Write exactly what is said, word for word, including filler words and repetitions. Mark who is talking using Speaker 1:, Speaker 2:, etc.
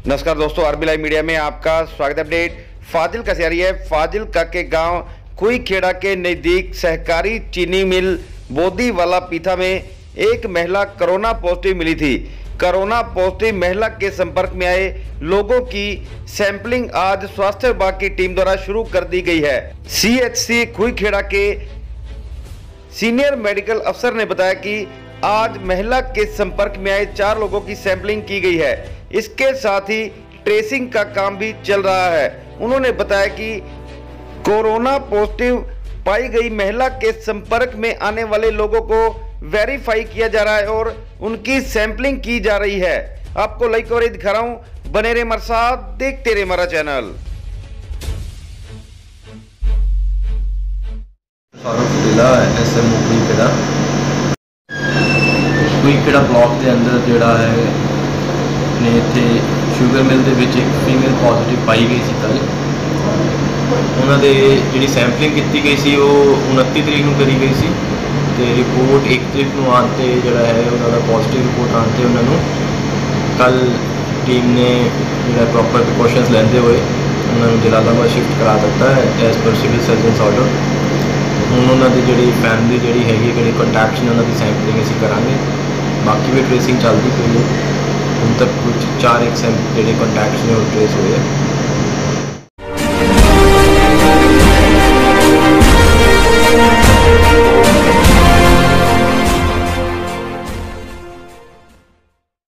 Speaker 1: नमस्कार दोस्तों, RB live media में आपका स्वागत है। अपडेट फाजिल्का से आ रही है। फाजिल्का के गांव खुईखेड़ा के नज़दीक सहकारी चीनी मिल बोदीवाला पीथा में एक महिला कोरोना पॉजिटिव मिली थी। कोरोना पॉजिटिव महिला के संपर्क में आए लोगों की सैंपलिंग आज स्वास्थ्य विभाग की टीम द्वारा शुरू कर दी गई है। सीएचसी खुईखेड़ा के सीनियर मेडिकल अफसर ने बताया कि आज महिला के संपर्क में आए चार लोगों की सैंपलिंग की गई है। इसके साथ ही ट्रेसिंग का काम भी चल रहा है। उन्होंने बताया कि कोरोना पॉजिटिव पाई गई महिला के संपर्क में आने वाले लोगों को वेरीफाई किया जा रहा है और उनकी सैंपलिंग की जा रही है। आपको लाइव कवरेज दिखा रहा हूं, बने रहे हमारे साथ, देखते रहे हमारा चैनल।
Speaker 2: खुईखेड़ा ब्लॉक के अंदर जोड़ा है ने इत्थे शुगर मिल दे विच एक फीमेल पॉजिटिव पाई गई सी। कल उन्होंने जी सैंपलिंग की गई सी वो उनती तरीक को करी गई सी ते रिपोर्ट एक तरीक को आते जोड़ा है उन्होंने पॉजिटिव रिपोर्ट आते उन्होंने कल टीम ने जो प्रॉपर प्रिकॉशनस लेंदे हुए उन्होंने जलालाबाद शिफ्ट करा दिता है as per civil surgeons order. हुण उन्होंने जी फैमिली जी हैगी जी कॉन्टैक्ट ने उन्होंने सैंपलिंग असीं करांगे। बाकी भी ट्रेसिंग चलती पई है। हुण तक कुछ चार एक सैंपल जो कॉन्टैक्ट्स ने ट्रेस हुए।